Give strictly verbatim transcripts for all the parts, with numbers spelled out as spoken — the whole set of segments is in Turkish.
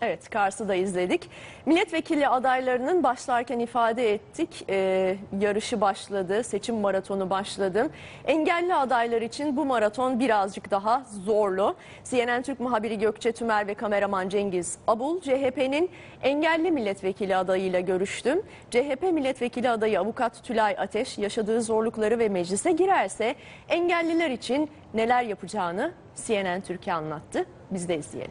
Evet, Kars'ı da izledik. Milletvekili adaylarının başlarken ifade ettik. Ee, yarışı başladı, seçim maratonu başladı. Engelli adaylar için bu maraton birazcık daha zorlu. C N N Türk muhabiri Gökçe Tümer ve kameraman Cengiz Abul, C H P'nin engelli milletvekili adayıyla görüştüm. C H P milletvekili adayı avukat Tülay Ateş yaşadığı zorlukları ve meclise girerse engelliler için neler yapacağını C N N Türk'e anlattı. Biz de izleyelim.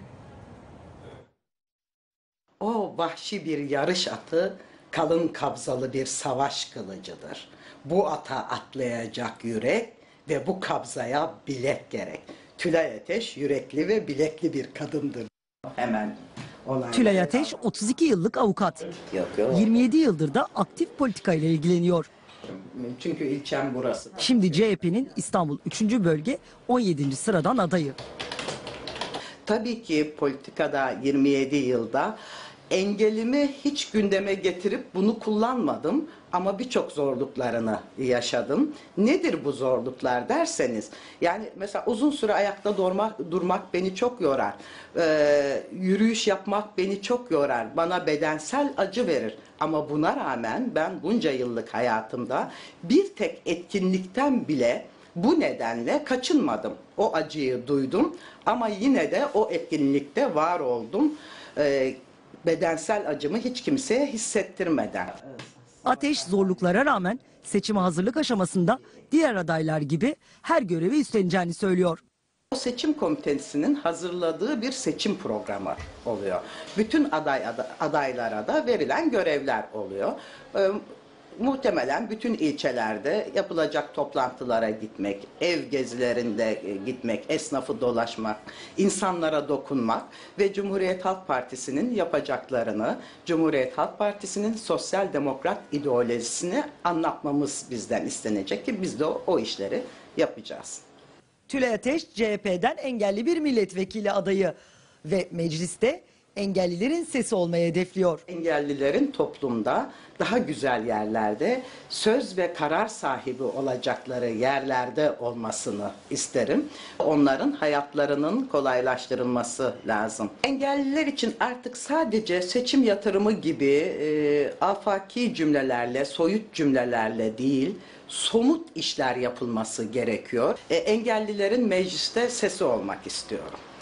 O vahşi bir yarış atı, kalın kabzalı bir savaş kılıcıdır. Bu ata atlayacak yürek ve bu kabzaya bilek gerek. Tülay Ateş yürekli ve bilekli bir kadındır. Hemen Tülay Ateş otuz iki yıllık avukat. Yok, yok. yirmi yedi yıldır da aktif politikayla ilgileniyor. Çünkü ilçem burası. Şimdi C H P'nin İstanbul üçüncü bölge on yedinci sıradan adayı. Tabii ki politikada yirmi yedi yılda engelimi hiç gündeme getirip bunu kullanmadım ama birçok zorluklarını yaşadım. Nedir bu zorluklar derseniz, yani mesela uzun süre ayakta durmak, durmak beni çok yorar. Ee, yürüyüş yapmak beni çok yorar. Bana bedensel acı verir. Ama buna rağmen ben bunca yıllık hayatımda bir tek etkinlikten bile bu nedenle kaçınmadım. O acıyı duydum ama yine de o etkinlikte var oldum. Ee, bedensel acımı hiç kimseye hissettirmeden. Ateş zorluklara rağmen seçime hazırlık aşamasında diğer adaylar gibi her görevi üstleneceğini söylüyor. O seçim komitesinin hazırladığı bir seçim programı oluyor. Bütün aday adaylara da verilen görevler oluyor. Ee, Muhtemelen bütün ilçelerde yapılacak toplantılara gitmek, ev gezilerinde gitmek, esnafı dolaşmak, insanlara dokunmak ve Cumhuriyet Halk Partisi'nin yapacaklarını, Cumhuriyet Halk Partisi'nin sosyal demokrat ideolojisini anlatmamız bizden istenecek ki biz de o, o işleri yapacağız. Tülay Ateş C H P'den engelli bir milletvekili adayı ve mecliste engellilerin sesi olmayı hedefliyor. Engellilerin toplumda daha güzel yerlerde söz ve karar sahibi olacakları yerlerde olmasını isterim. Onların hayatlarının kolaylaştırılması lazım. Engelliler için artık sadece seçim yatırımı gibi e, afaki cümlelerle, soyut cümlelerle değil, somut işler yapılması gerekiyor. E, engellilerin mecliste sesi olmak istiyorum.